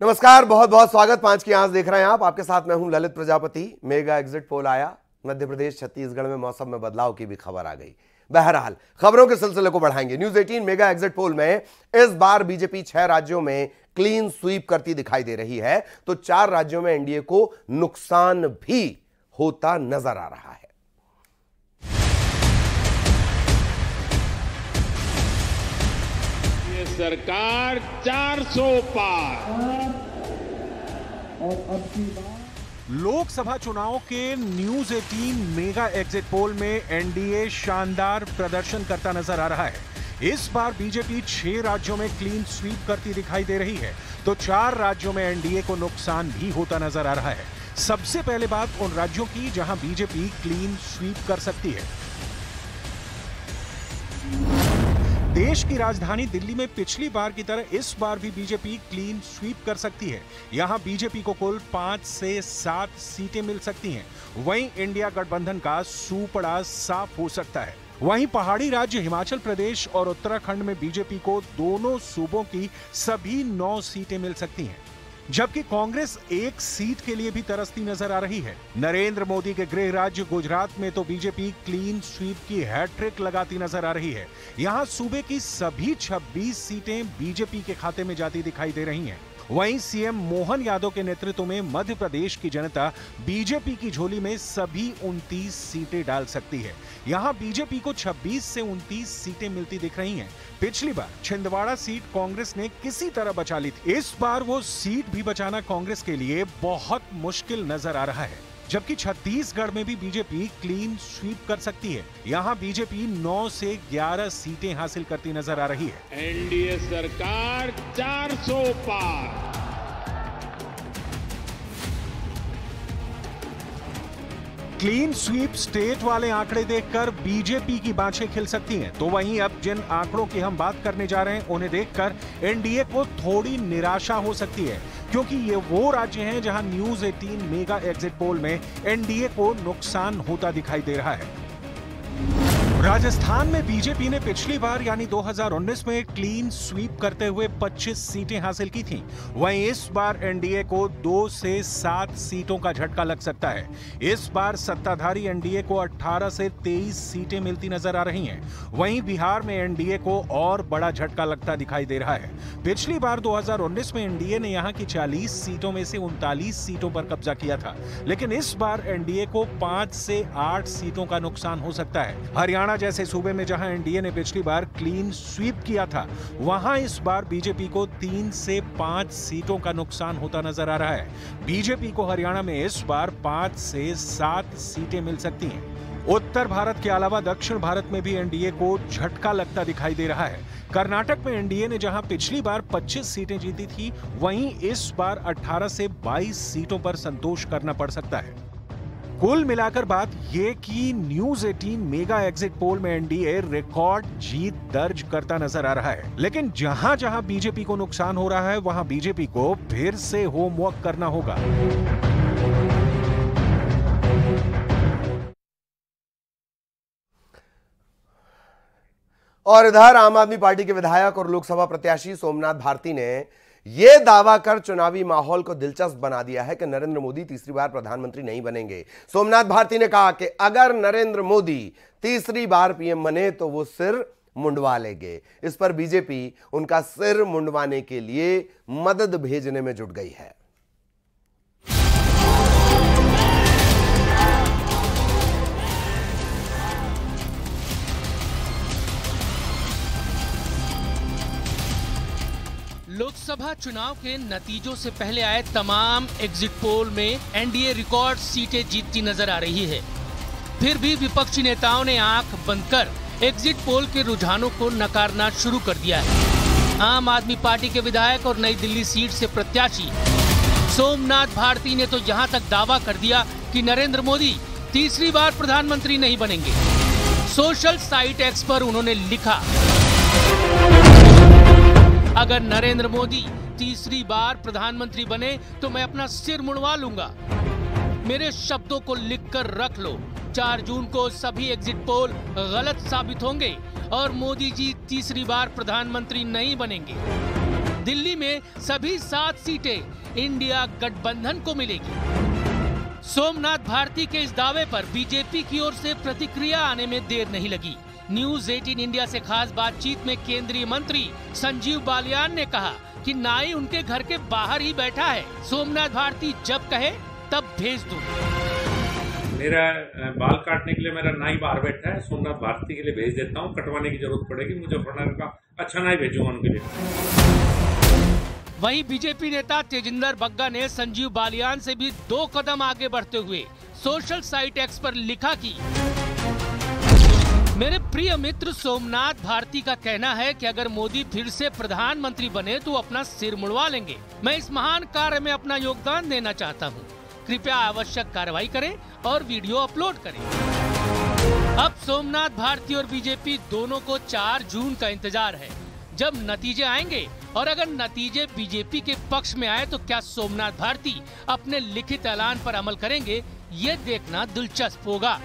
नमस्कार, बहुत बहुत स्वागत। 5 की आंच देख रहे हैं आप। आपके साथ मैं हूं Lalit Prajapati. Mega exit poll आया, मध्य प्रदेश छत्तीसगढ़ में मौसम में बदलाव की भी खबर आ गई। बहरहाल खबरों के सिलसिले को बढ़ाएंगे। न्यूज 18 मेगा एग्जिट पोल में इस बार बीजेपी 6 राज्यों में क्लीन स्वीप करती दिखाई दे रही है, तो 4 राज्यों में एनडीए को नुकसान भी होता नजर आ रहा है। सरकार 400 पार। और अब की लोकसभा चुनाव के न्यूज 18 मेगा एग्जिट पोल में एनडीए शानदार प्रदर्शन करता नजर आ रहा है। इस बार बीजेपी 6 राज्यों में क्लीन स्वीप करती दिखाई दे रही है, तो 4 राज्यों में एनडीए को नुकसान भी होता नजर आ रहा है। सबसे पहले बात उन राज्यों की जहां बीजेपी क्लीन स्वीप कर सकती है। देश की राजधानी दिल्ली में पिछली बार की तरह इस बार भी बीजेपी क्लीन स्वीप कर सकती है। यहां बीजेपी को कुल 5 से 7 सीटें मिल सकती हैं। वहीं इंडिया गठबंधन का सूपड़ा साफ हो सकता है। वहीं पहाड़ी राज्य हिमाचल प्रदेश और उत्तराखंड में बीजेपी को दोनों सूबों की सभी 9 सीटें मिल सकती हैं, जबकि कांग्रेस 1 सीट के लिए भी तरसती नजर आ रही है। नरेंद्र मोदी के गृह राज्य गुजरात में तो बीजेपी क्लीन स्वीप की हैट्रिक लगाती नजर आ रही है। यहां सूबे की सभी 26 सीटें बीजेपी के खाते में जाती दिखाई दे रही हैं। वहीं सीएम मोहन यादव के नेतृत्व में मध्य प्रदेश की जनता बीजेपी की झोली में सभी 29 सीटें डाल सकती है। यहां बीजेपी को 26 से 29 सीटें मिलती दिख रही हैं। पिछली बार छिंदवाड़ा सीट कांग्रेस ने किसी तरह बचा ली थी। इस बार वो सीट भी बचाना कांग्रेस के लिए बहुत मुश्किल नजर आ रहा है। जबकि छत्तीसगढ़ में भी बीजेपी क्लीन स्वीप कर सकती है। यहां बीजेपी 9 से 11 सीटें हासिल करती नजर आ रही है। एनडीए सरकार 400 पार। क्लीन स्वीप स्टेट वाले आंकड़े देखकर बीजेपी की बाँछें खिल सकती हैं, तो वहीं अब जिन आंकड़ों की हम बात करने जा रहे हैं उन्हें देखकर एनडीए को थोड़ी निराशा हो सकती है, क्योंकि ये वो राज्य हैं जहां न्यूज 18 मेगा एग्जिट पोल में एनडीए को नुकसान होता दिखाई दे रहा है। राजस्थान में बीजेपी ने पिछली बार यानी 2019 में क्लीन स्वीप करते हुए 25 सीटें हासिल की थीं। वहीं इस बार एनडीए को 2 से 7 सीटों का झटका लग सकता है। इस बार सत्ताधारी एनडीए को 18 से 23 सीटें मिलती नजर आ रही हैं। वहीं बिहार में एनडीए को और बड़ा झटका लगता दिखाई दे रहा है। पिछली बार 2019 में एनडीए ने यहां की 40 सीटों में से 39 सीटों पर कब्जा किया था, लेकिन इस बार एनडीए को 5 से 8 सीटों का नुकसान हो सकता है। हरियाणा जैसे सूबे में जहां एनडीए ने पिछली बार क्लीन स्वीप किया था, वहां इस बार बीजेपी को 3 से 5 सीटों का नुकसान होता नजर आ रहा है। बीजेपी को हरियाणा में इस बार 5 से 7 सीटें मिल सकती हैं। उत्तर भारत के अलावा दक्षिण भारत में भी एनडीए को झटका लगता दिखाई दे रहा है। कर्नाटक में एनडीए ने जहां पिछली बार 25 सीटें जीती थी, वहीं इस बार 18 से 22 सीटों पर संतोष करना पड़ सकता है। कुल मिलाकर बात ये कि न्यूज 18 मेगा एग्जिट पोल में एनडीए रिकॉर्ड जीत दर्ज करता नजर आ रहा है, लेकिन जहां जहां बीजेपी को नुकसान हो रहा है वहां बीजेपी को फिर से होमवर्क करना होगा। और इधर आम आदमी पार्टी के विधायक और लोकसभा प्रत्याशी सोमनाथ भारती ने यह दावा कर चुनावी माहौल को दिलचस्प बना दिया है कि नरेंद्र मोदी तीसरी बार प्रधानमंत्री नहीं बनेंगे। सोमनाथ भारती ने कहा कि अगर नरेंद्र मोदी तीसरी बार पीएम बने तो वो सिर मुंडवा लेंगे। इस पर बीजेपी उनका सिर मुंडवाने के लिए मदद भेजने में जुट गई है। लोकसभा चुनाव के नतीजों से पहले आए तमाम एग्जिट पोल में एनडीए रिकॉर्ड सीटें जीतती नजर आ रही है। फिर भी विपक्षी नेताओं ने आंख बंद कर एग्जिट पोल के रुझानों को नकारना शुरू कर दिया है। आम आदमी पार्टी के विधायक और नई दिल्ली सीट से प्रत्याशी सोमनाथ भारती ने तो यहां तक दावा कर दिया कि नरेंद्र मोदी तीसरी बार प्रधानमंत्री नहीं बनेंगे। सोशल साइट एक्स पर उन्होंने लिखा, अगर नरेंद्र मोदी तीसरी बार प्रधानमंत्री बने तो मैं अपना सिर मुड़वा लूंगा। मेरे शब्दों को लिखकर रख लो। 4 जून को सभी एग्जिट पोल गलत साबित होंगे और मोदी जी तीसरी बार प्रधानमंत्री नहीं बनेंगे। दिल्ली में सभी 7 सीटें इंडिया गठबंधन को मिलेगी। सोमनाथ भारती के इस दावे पर बीजेपी की ओर से प्रतिक्रिया आने में देर नहीं लगी। न्यूज 18 इंडिया से खास बातचीत में केंद्रीय मंत्री संजीव बालियान ने कहा कि नाई उनके घर के बाहर ही बैठा है, सोमनाथ भारती जब कहे तब भेज दूं। मेरा बाल काटने के लिए मेरा नाई बाहर बैठा है, सोमनाथ भारती के लिए भेज देता हूं। कटवाने की जरूरत पड़ेगी, मुजफ्फरनगर का अच्छा नाई भेजूंगा उनके लिए। वहीं बीजेपी नेता तेजिंदर बग्गा ने संजीव बालियान से भी 2 कदम आगे बढ़ते हुए सोशल साइट एक्स पर लिखा कि मेरे प्रिय मित्र सोमनाथ भारती का कहना है कि अगर मोदी फिर से प्रधानमंत्री बने तो अपना सिर मुड़वा लेंगे। मैं इस महान कार्य में अपना योगदान देना चाहता हूं। कृपया आवश्यक कार्रवाई करें और वीडियो अपलोड करें। अब सोमनाथ भारती और बीजेपी दोनों को 4 जून का इंतजार है, जब नतीजे आएंगे। और अगर नतीजे बीजेपी के पक्ष में आए तो क्या सोमनाथ भारती अपने लिखित ऐलान पर अमल करेंगे, ये देखना दिलचस्प होगा।